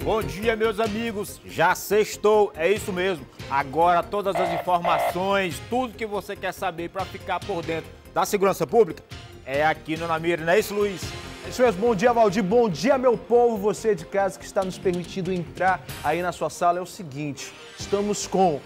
Bom dia, meus amigos. Já sextou, é isso mesmo. Agora todas as informações, tudo que você quer saber para ficar por dentro da segurança pública é aqui no Na Mira, não é isso, Luiz? É isso mesmo. Bom dia, Valdir. Bom dia, meu povo. Você de casa que está nos permitindo entrar aí na sua sala. É o seguinte, estamos com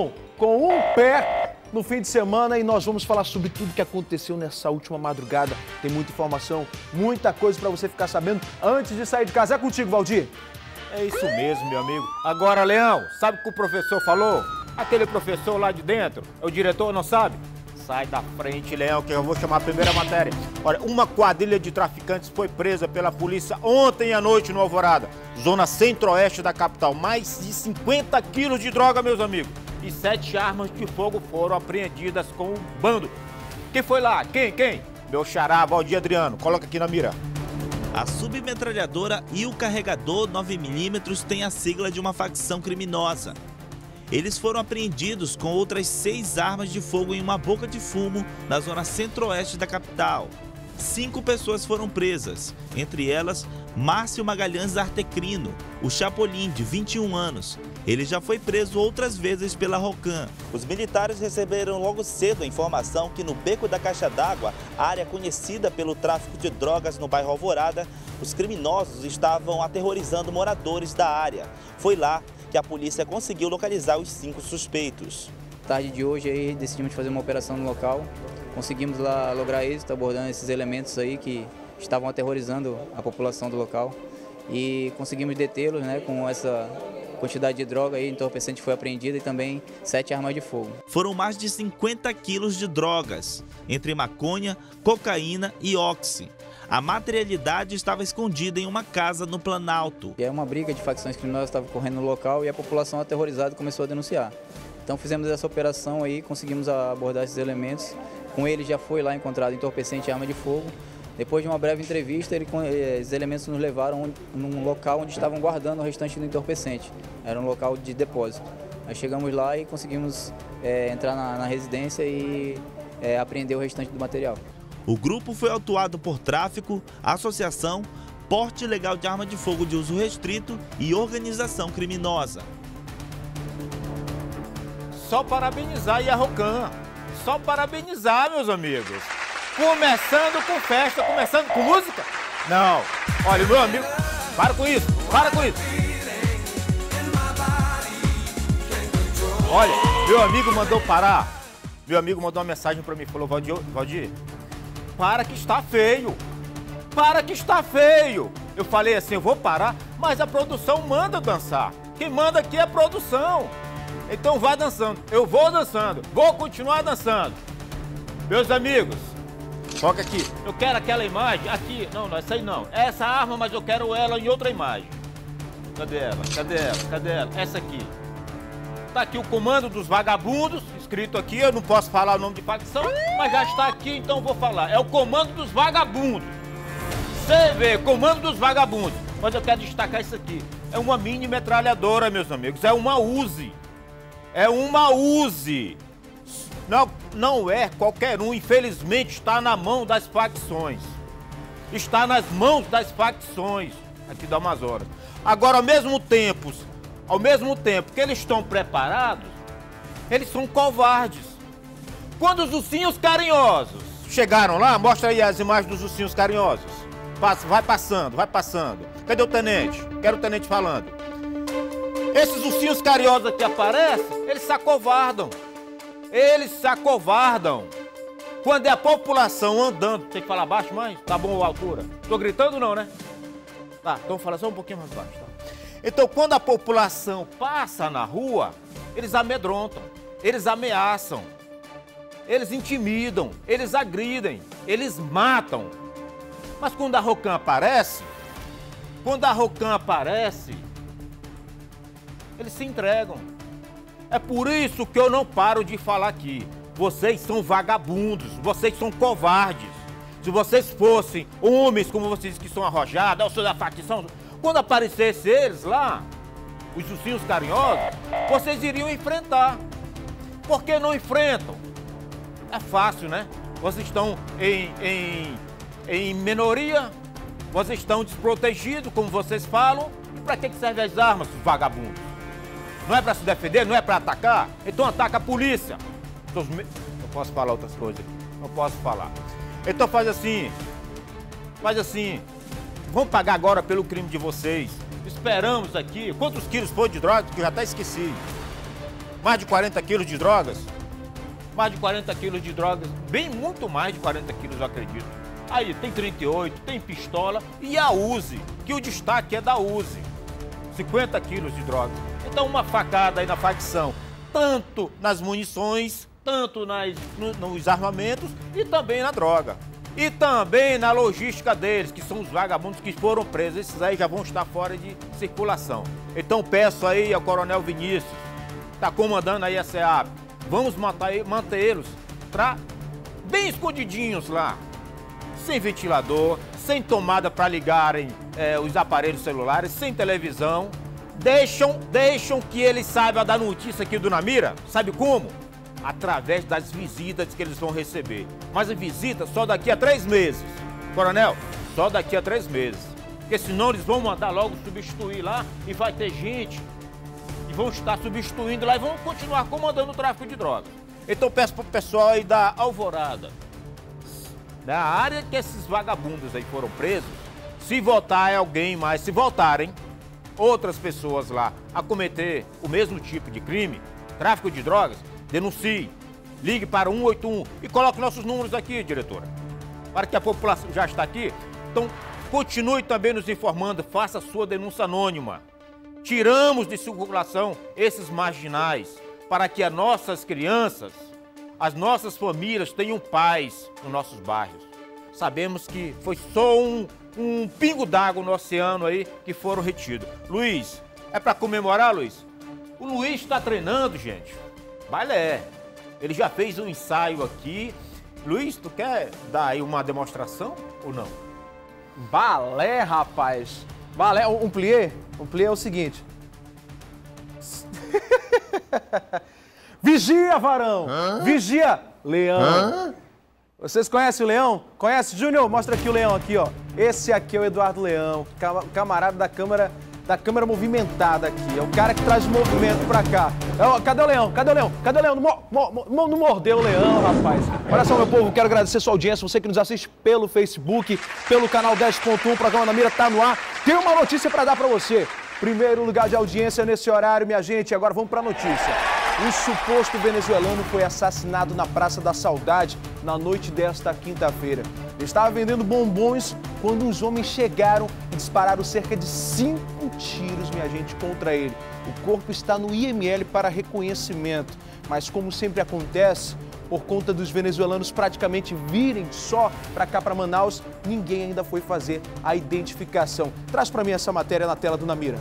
um pé no fim de semana e nós vamos falar sobre tudo que aconteceu nessa última madrugada. Tem muita informação, muita coisa para você ficar sabendo antes de sair de casa. É contigo, Valdir. É isso mesmo, meu amigo. Agora, Leão, sabe o que o professor falou? Aquele professor lá de dentro, o diretor não sabe? Sai da frente, Leão, que eu vou chamar a primeira matéria. Olha, uma quadrilha de traficantes foi presa pela polícia ontem à noite no Alvorada, zona centro-oeste da capital. Mais de 50 quilos de droga, meus amigos. E 7 armas de fogo foram apreendidas com o bando. Quem foi lá? Quem? Meu xará, Valdir Adriano. Coloca aqui na mira. A submetralhadora e o carregador 9mm têm a sigla de uma facção criminosa. Eles foram apreendidos com outras 6 armas de fogo em uma boca de fumo na zona centro-oeste da capital. 5 pessoas foram presas, entre elas Márcio Magalhães Artecrino, o Chapolin, de 21 anos. Ele já foi preso outras vezes pela Rocan. Os militares receberam logo cedo a informação que no Beco da Caixa d'Água, área conhecida pelo tráfico de drogas no bairro Alvorada, os criminosos estavam aterrorizando moradores da área. Foi lá que a polícia conseguiu localizar os 5 suspeitos. Tarde de hoje aí decidimos fazer uma operação no local. Conseguimos lá lograr êxito abordando esses elementos aí que estavam aterrorizando a população do local e conseguimos detê-los, né, com essa quantidade de droga aí, entorpecente foi apreendida e também 7 armas de fogo. Foram mais de 50 quilos de drogas, entre maconha, cocaína e oxi. A materialidade estava escondida em uma casa no Planalto. E aí uma briga de facções criminosas estava ocorrendo no local e a população aterrorizada começou a denunciar. Então fizemos essa operação aí, conseguimos abordar esses elementos. Com ele já foi lá encontrado entorpecente e arma de fogo. Depois de uma breve entrevista, os elementos nos levaram num local onde estavam guardando o restante do entorpecente. Era um local de depósito. Aí chegamos lá e conseguimos entrar na residência e apreender o restante do material. O grupo foi autuado por tráfico, associação, porte ilegal de arma de fogo de uso restrito e organização criminosa. Só parabenizar e a Rocan. Só parabenizar, meus amigos. Começando com festa, começando com música? Não. Olha, meu amigo, para com isso. Olha, meu amigo mandou parar. Meu amigo mandou uma mensagem para mim, falou, Valdir, para que está feio. Eu falei assim, eu vou parar, mas a produção manda dançar. Quem manda aqui é a produção. Então vai dançando. Eu vou dançando, vou continuar dançando. Meus amigos, foca aqui. Eu quero aquela imagem aqui. Não, essa aí não. Essa arma, mas eu quero ela em outra imagem. Cadê ela? Essa aqui. Tá aqui o comando dos vagabundos, escrito aqui. Eu não posso falar o nome de facção, mas já está aqui, então vou falar. É o comando dos vagabundos. Você vê, comando dos vagabundos. Mas eu quero destacar isso aqui. É uma mini metralhadora, meus amigos. É uma Uzi. Não é qualquer um, infelizmente está na mão das facções. Está nas mãos das facções aqui do Amazonas. Agora, ao mesmo tempo que eles estão preparados, eles são covardes. Quando os ursinhos carinhosos chegaram lá, mostra aí as imagens dos ursinhos carinhosos. Vai passando. Cadê o tenente? Quero o tenente falando. Esses ursinhos carinhosos que aparecem, eles se acovardam. Quando é a população andando, tem que falar baixo, mãe? Tá bom a altura? Tô gritando não, né? Tá, então fala só um pouquinho mais baixo, tá? Então, quando a população passa na rua, eles amedrontam, eles ameaçam, eles intimidam, eles agridem, eles matam. Mas quando a Rocan aparece, eles se entregam. É por isso que eu não paro de falar aqui. Vocês são vagabundos, vocês são covardes. Se vocês fossem homens, como vocês dizem que são arrojados, eu sou da facção, quando aparecesse eles lá, os ursinhos carinhosos, vocês iriam enfrentar. Por que não enfrentam? É fácil, né? Vocês estão em minoria, vocês estão desprotegidos, como vocês falam, Pra que servem as armas, vagabundos? Não é pra se defender? Não é pra atacar? Então ataca a polícia. Não posso falar outras coisas. Não posso falar. Então faz assim. Vamos pagar agora pelo crime de vocês. Esperamos aqui. Quantos quilos foi de drogas? Que eu já até esqueci. Mais de 40 quilos de drogas? Mais de 40 quilos de drogas. Bem, muito mais de 40 quilos, eu acredito. Aí tem 38, tem pistola e a Uzi, que o destaque é da Uzi. 50 quilos de drogas. Então uma facada aí na facção. Tanto nas munições, tanto nos armamentos e também na droga. E também na logística deles, que são os vagabundos que foram presos. Esses aí já vão estar fora de circulação. Então peço aí ao Coronel Vinícius, está comandando aí a SEAP, vamos mantê-los bem escondidinhos lá, sem ventilador, sem tomada para ligarem os aparelhos celulares, sem televisão. Deixam que eles saibam da notícia aqui do Namira. Sabe como? Através das visitas que eles vão receber. Mas a visita só daqui a 3 meses. Coronel, só daqui a 3 meses. Porque senão eles vão mandar logo substituir lá e vai ter gente e vão estar substituindo lá e vão continuar comandando o tráfico de drogas. Então peço pro pessoal aí da Alvorada, da área que esses vagabundos aí foram presos, se voltar alguém mais, se voltarem outras pessoas lá a cometer o mesmo tipo de crime, tráfico de drogas, denuncie, ligue para 181 e coloque nossos números aqui, diretora, para que a população já está aqui. Então, continue também nos informando, faça a sua denúncia anônima. Tiramos de circulação esses marginais para que as nossas crianças, as nossas famílias tenham paz nos nossos bairros. Sabemos que foi só um pingo d'água no oceano aí que foram retidos. Luiz, é para comemorar, Luiz? O Luiz está treinando, gente. Balé. Ele já fez um ensaio aqui. Luiz, tu quer dar aí uma demonstração ou não? Balé, rapaz. Balé, um plié? Um plié é o seguinte. Vigia, varão. Hã? Vigia, leão. Hã? Vocês conhecem o leão? Conhece, Júnior? Mostra aqui o leão aqui, ó. Esse aqui é o Eduardo Leão, camarada da Câmara Movimentada aqui. É o cara que traz movimento pra cá. Cadê o leão? Cadê o leão? Cadê o leão? Não mordeu o leão, rapaz. Olha só, meu povo, quero agradecer a sua audiência, você que nos assiste pelo Facebook, pelo canal 10.1, o programa Namira tá no ar. Tem uma notícia pra dar pra você. Primeiro lugar de audiência nesse horário, minha gente. Agora vamos pra notícia. Um suposto venezuelano foi assassinado na Praça da Saudade na noite desta quinta-feira. Ele estava vendendo bombons quando os homens chegaram e dispararam cerca de 5 tiros, minha gente, contra ele. O corpo está no IML para reconhecimento, mas como sempre acontece, por conta dos venezuelanos praticamente virem só para cá, para Manaus, ninguém ainda foi fazer a identificação. Traz para mim essa matéria na tela do Namira.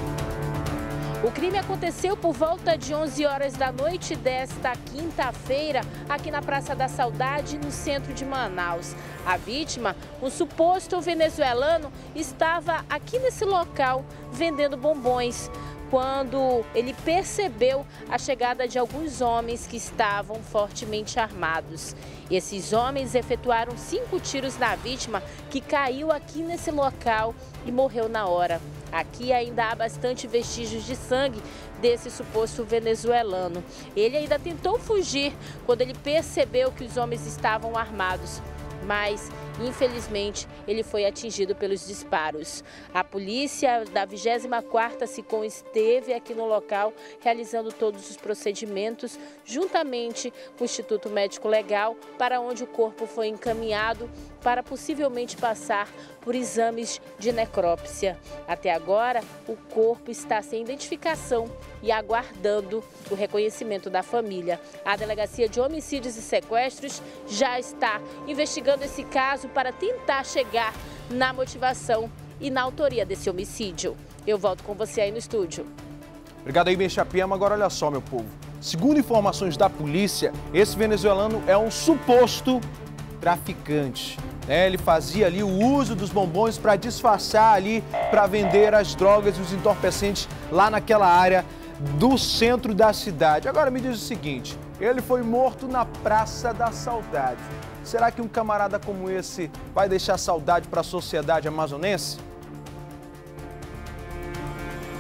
O crime aconteceu por volta de 11 horas da noite desta quinta-feira, aqui na Praça da Saudade, no centro de Manaus. A vítima, um suposto venezuelano, estava aqui nesse local vendendo bombons, quando ele percebeu a chegada de alguns homens que estavam fortemente armados. Esses homens efetuaram 5 tiros na vítima, que caiu aqui nesse local e morreu na hora. Aqui ainda há bastante vestígios de sangue desse suposto venezuelano. Ele ainda tentou fugir quando ele percebeu que os homens estavam armados, mas infelizmente ele foi atingido pelos disparos. A polícia da 24ª SICOM esteve aqui no local realizando todos os procedimentos juntamente com o Instituto Médico Legal, para onde o corpo foi encaminhado para possivelmente passar por exames de necrópsia. Até agora, o corpo está sem identificação e aguardando o reconhecimento da família. A Delegacia de Homicídios e Sequestros já está investigando esse caso para tentar chegar na motivação e na autoria desse homicídio. Eu volto com você aí no estúdio. Obrigado aí, Ben Chapiama. Agora olha só, meu povo. Segundo informações da polícia, esse venezuelano é um suposto traficante. Ele fazia ali o uso dos bombons para disfarçar ali, para vender as drogas e os entorpecentes lá naquela área do centro da cidade. Agora me diz o seguinte, ele foi morto na Praça da Saudade. Será que um camarada como esse vai deixar saudade para a sociedade amazonense?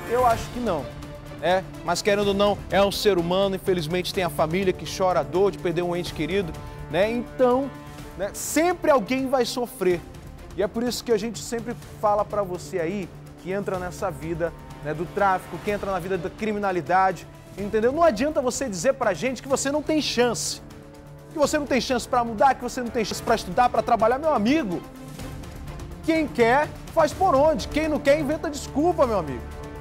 Eu acho que não. Mas querendo ou não, é um ser humano, infelizmente tem a família que chora a dor de perder um ente querido, né? Então, né, sempre alguém vai sofrer. E é por isso que a gente sempre fala para você aí que entra nessa vida, né, do tráfico, que entra na vida da criminalidade, entendeu? Não adianta você dizer pra gente que você não tem chance. Que você não tem chance para mudar, que você não tem chance para estudar, para trabalhar, meu amigo. Quem quer, faz por onde. Quem não quer, inventa desculpa, meu amigo.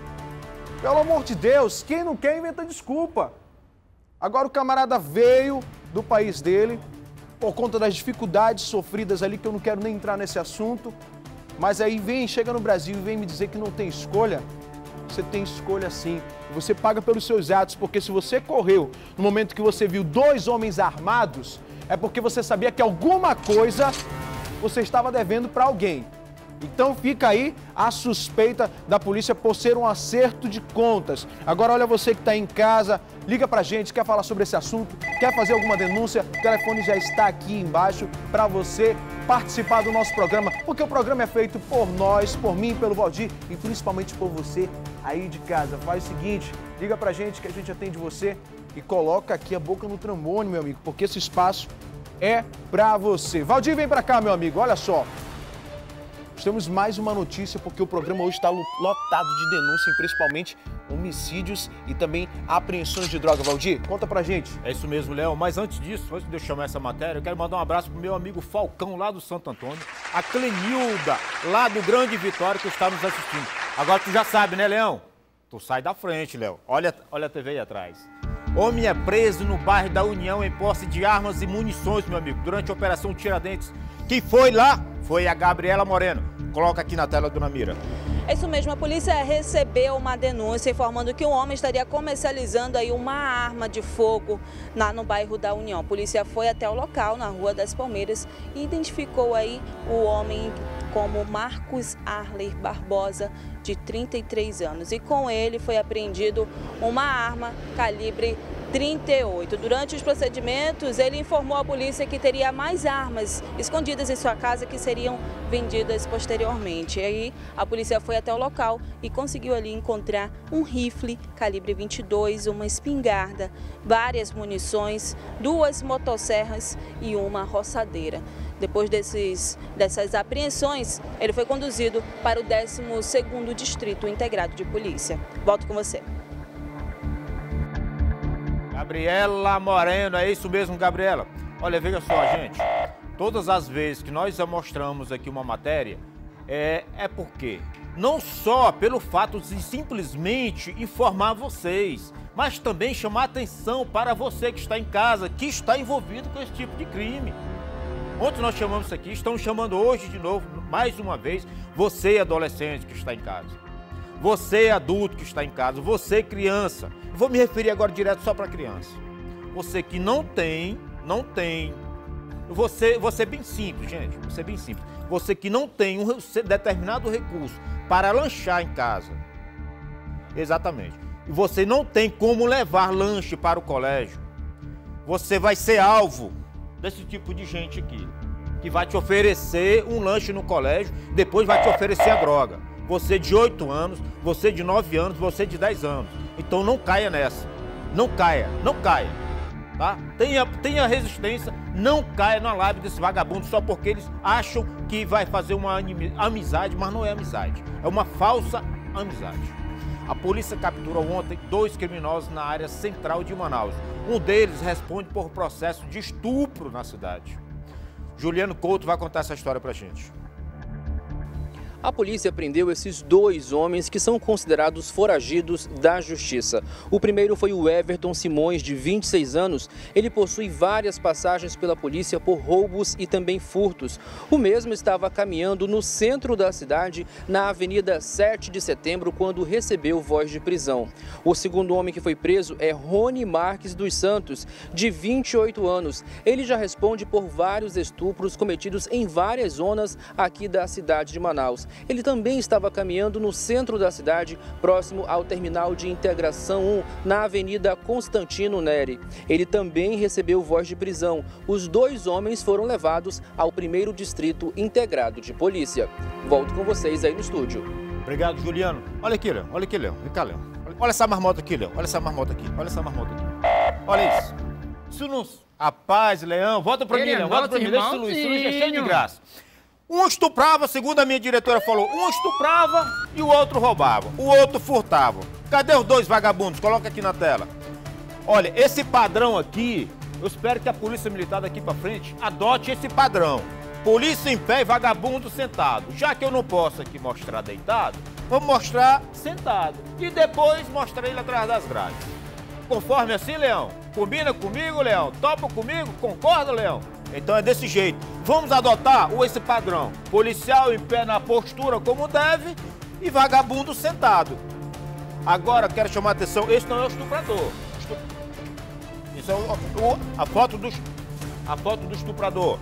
Pelo amor de Deus, quem não quer, inventa desculpa. Agora o camarada veio do país dele, por conta das dificuldades sofridas ali, que eu não quero nem entrar nesse assunto, mas aí chega no Brasil e vem me dizer que não tem escolha. Você tem escolha sim. Você paga pelos seus atos, porque se você correu no momento que você viu 2 homens armados, é porque você sabia que alguma coisa você estava devendo para alguém. Então fica aí a suspeita da polícia por ser um acerto de contas. Agora olha, você que está em casa, liga pra gente, quer falar sobre esse assunto, quer fazer alguma denúncia, o telefone já está aqui embaixo para você participar do nosso programa, porque o programa é feito por nós, por mim, pelo Valdir e principalmente por você aí de casa. Faz o seguinte, liga pra gente que a gente atende você e coloca aqui a boca no trombone, meu amigo, porque esse espaço é pra você. Valdir, vem pra cá, meu amigo, olha só. Temos mais uma notícia porque o programa hoje está lotado de denúncias, principalmente homicídios e também apreensões de droga. Valdir, conta pra gente. É isso mesmo, Léo. Mas antes disso, antes de eu chamar essa matéria, eu quero mandar um abraço pro meu amigo Falcão, lá do Santo Antônio, a Clenilda, lá do Grande Vitória, que está nos assistindo. Agora tu já sabe, né, Leão? Tu sai da frente, Léo. Olha a TV aí atrás. Homem é preso no bairro da União em posse de armas e munições, meu amigo, durante a Operação Tiradentes. Quem foi lá? Foi a Gabriela Moreno. Coloca aqui na tela, dona Mira. É isso mesmo, a polícia recebeu uma denúncia informando que um homem estaria comercializando aí uma arma de fogo no bairro da União. A polícia foi até o local, na Rua das Palmeiras, e identificou aí o homem como Marcos Arler Barbosa, de 33 anos. E com ele foi apreendido uma arma calibre 38. Durante os procedimentos, ele informou à polícia que teria mais armas escondidas em sua casa que seriam vendidas posteriormente. E aí a polícia foi até o local e conseguiu ali encontrar um rifle calibre 22, uma espingarda, várias munições, 2 motosserras e uma roçadeira. Depois dessas apreensões, ele foi conduzido para o 12º Distrito Integrado de Polícia. Volto com você. Gabriela Moreno, é isso mesmo, Gabriela? Olha, veja só, gente, todas as vezes que nós já mostramos aqui uma matéria, é porque não só pelo fato de simplesmente informar vocês, mas também chamar atenção para você que está em casa, que está envolvido com esse tipo de crime. Ontem nós chamamos isso aqui, estamos chamando hoje de novo, mais uma vez, você adolescente que está em casa. Você adulto que está em casa, você criança. Vou me referir agora direto só para criança. Você que não tem, você bem simples, gente, você bem simples. Você que não tem um determinado recurso para lanchar em casa. Exatamente. E você não tem como levar lanche para o colégio. Você vai ser alvo desse tipo de gente aqui, que vai te oferecer um lanche no colégio, depois vai te oferecer a droga. Você de 8 anos, você de 9 anos, você de 10 anos. Então não caia nessa. Não caia, tá? Tenha resistência, não caia na lábia desse vagabundo só porque eles acham que vai fazer uma amizade, mas não é amizade. É uma falsa amizade. A polícia capturou ontem 2 criminosos na área central de Manaus. Um deles responde por processo de estupro na cidade. Juliano Couto vai contar essa história pra gente. A polícia prendeu esses 2 homens que são considerados foragidos da justiça. O primeiro foi o Everton Simões, de 26 anos. Ele possui várias passagens pela polícia por roubos e também furtos. O mesmo estava caminhando no centro da cidade, na Avenida 7 de Setembro, quando recebeu voz de prisão. O segundo homem que foi preso é Rony Marques dos Santos, de 28 anos. Ele já responde por vários estupros cometidos em várias zonas aqui da cidade de Manaus. Ele também estava caminhando no centro da cidade, próximo ao terminal de integração 1, na Avenida Constantino Neri. Ele também recebeu voz de prisão. Os 2 homens foram levados ao 1º Distrito Integrado de Polícia. Volto com vocês aí no estúdio. Obrigado, Juliano. Olha aqui, Leão. Olha aqui, Leão. Vem cá, Leão. Olha essa marmota aqui, Leão. Olha essa marmota aqui. Olha essa marmota aqui. Olha isso. Isso não... Rapaz, Leão, volta pra mim, Leão. Volta pra mim. Deixa esse Luiz. Esse Luiz é cheio de graça. Um estuprava, segundo a minha diretora falou, um estuprava e o outro roubava. O outro furtava. Cadê os dois vagabundos? Coloca aqui na tela. Olha, esse padrão aqui, eu espero que a Polícia Militar daqui pra frente adote esse padrão. Polícia em pé e vagabundo sentado. Já que eu não posso aqui mostrar deitado, vou mostrar sentado. E depois mostrar ele atrás das grades. Conforme assim, Leão? Combina comigo, Leão? Topa comigo? Concorda, Leão? Então é desse jeito. Vamos adotar esse padrão. Policial em pé na postura como deve e vagabundo sentado. Agora, quero chamar a atenção, esse não é o estuprador. Isso é a foto do estuprador.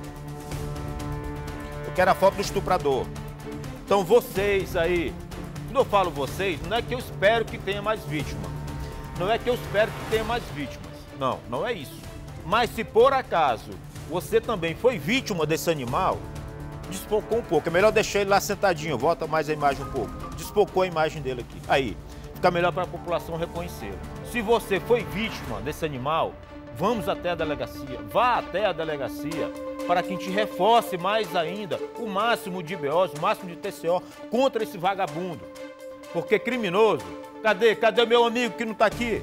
Eu quero a foto do estuprador. Então vocês aí, quando eu falo vocês, não é que eu espero que tenha mais vítimas. Não é que eu espero que tenha mais vítimas. Não, não é isso. Mas se por acaso você também foi vítima desse animal, despocou um pouco. É melhor deixar ele lá sentadinho. Volta mais a imagem um pouco. Despocou a imagem dele aqui. Aí, fica melhor para a população reconhecê-lo. Se você foi vítima desse animal, vamos até a delegacia. Vá até a delegacia para que a gente reforce mais ainda o máximo de BOs, o máximo de TCO contra esse vagabundo. Porque criminoso... Cadê o meu amigo que não tá aqui?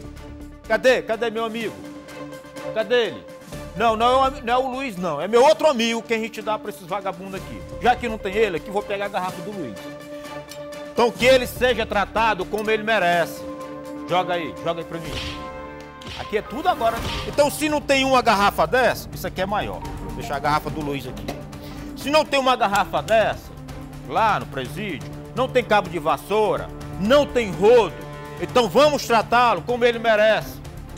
Cadê meu amigo? Cadê ele? Não é o Luiz, não. É meu outro amigo que a gente dá para esses vagabundos aqui. Já que não tem ele aqui, vou pegar a garrafa do Luiz. Então que ele seja tratado como ele merece. Joga aí pra mim. Aqui é tudo agora. Então se não tem uma garrafa dessa, isso aqui é maior. Vou deixar a garrafa do Luiz aqui. Se não tem uma garrafa dessa, lá no presídio, não tem cabo de vassoura, não tem rodo, então vamos tratá-lo como ele merece.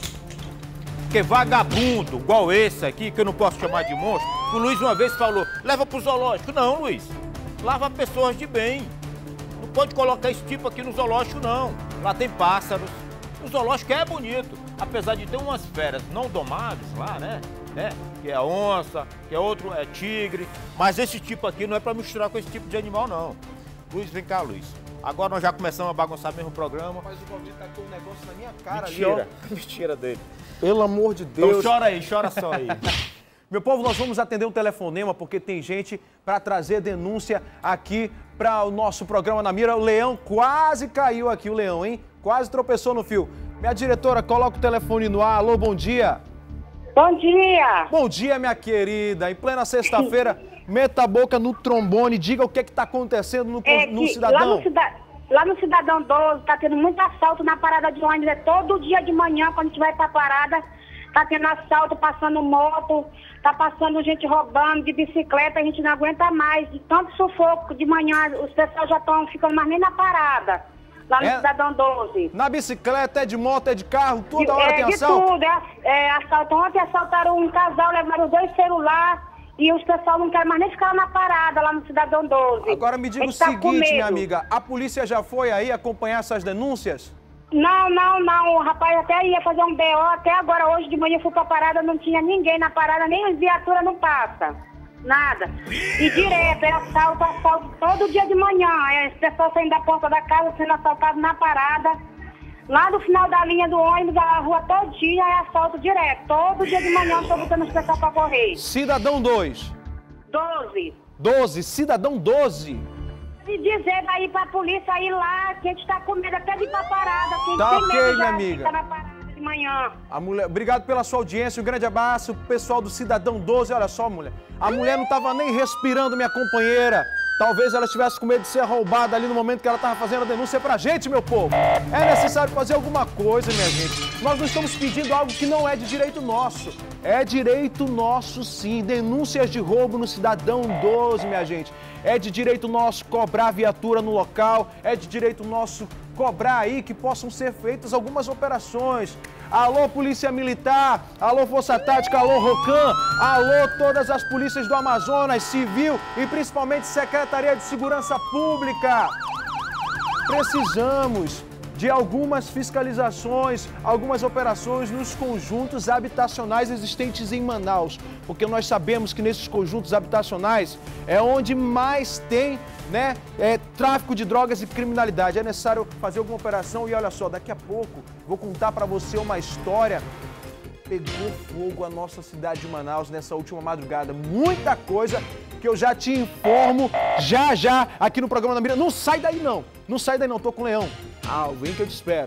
Porque vagabundo, igual esse aqui, que eu não posso chamar de monstro, o Luiz uma vez falou, leva pro zoológico. Não, Luiz, lava pessoas de bem. Não pode colocar esse tipo aqui no zoológico, não. Lá tem pássaros. O zoológico é bonito, apesar de ter umas feras não domáveis lá, né? Que é onça, que é outro, é tigre. Mas esse tipo aqui não é pra misturar com esse tipo de animal, não. Luiz, vem cá, Luiz. Agora nós já começamos a bagunçar mesmo o programa. Mas o Valdir tá com um negócio na minha cara. Mentira, mentira dele. Pelo amor de Deus. Então chora aí, chora só aí. Meu povo, nós vamos atender um telefonema porque tem gente para trazer denúncia aqui para o nosso programa na mira. O Leão quase caiu aqui, o Leão, hein? Quase tropeçou no fio. Minha diretora, coloca o telefone no ar. Alô, bom dia. Bom dia. Bom dia, minha querida. Em plena sexta-feira, meta a boca no trombone, diga o que está acontecendo no Cidadão. Lá no Cidadão 12 está tendo muito assalto na parada de ônibus. É todo dia de manhã, quando a gente vai para a parada, está tendo assalto, passando moto, está passando gente roubando de bicicleta. A gente não aguenta mais. De tanto sufoco de manhã, os pessoal já estão ficando mais nem na parada. Lá no Cidadão 12. Na bicicleta, é de moto, é de carro, toda hora tem assalto? É de tudo, assalto. Ontem assaltaram um casal, levaram 2 celulares e os pessoal não querem mais nem ficar na parada lá no Cidadão 12. Agora me diga o seguinte, minha amiga, a polícia já foi aí acompanhar essas denúncias? Não, o rapaz até ia fazer um BO, até agora, hoje de manhã eu fui pra parada, não tinha ninguém na parada, nem as viaturas não passa. Nada. E direto, é assalto todo dia de manhã. As pessoas saindo da porta da casa, sendo assaltadas na parada. Lá no final da linha do ônibus, a rua todinha é assalto direto. Todo dia de manhã eu tô botando as pessoas pra correr. Cidadão 2. 12. Cidadão 12. E dizer daí pra polícia ir lá, que a gente tá com medo até de ir pra parada. Tá ok, minha amiga. Tá na parada de manhã. Obrigado pela sua audiência, um grande abraço, pessoal do Cidadão 12. Olha só, mulher, a mulher não tava nem respirando, minha companheira. Talvez ela estivesse com medo de ser roubada ali no momento que ela estava fazendo a denúncia pra gente, meu povo. É necessário fazer alguma coisa, minha gente. Nós não estamos pedindo algo que não é de direito nosso. É direito nosso, sim. Denúncias de roubo no Cidadão 12, minha gente. É de direito nosso cobrar viatura no local. É de direito nosso cobrar aí que possam ser feitas algumas operações. Alô, Polícia Militar, alô, Força Tática, alô, Rocan, alô, todas as polícias do Amazonas, Civil e principalmente Secretaria de Segurança Pública. Precisamos de algumas fiscalizações, algumas operações nos conjuntos habitacionais existentes em Manaus, porque nós sabemos que nesses conjuntos habitacionais é onde mais tem, né, tráfico de drogas e criminalidade. É necessário fazer alguma operação e olha só, daqui a pouco vou contar para você uma história. Pegou fogo a nossa cidade de Manaus nessa última madrugada. Muita coisa que eu já te informo já aqui no programa da Mira. Não sai daí não, não sai daí não, tô com o Leão. Vem que eu te espero.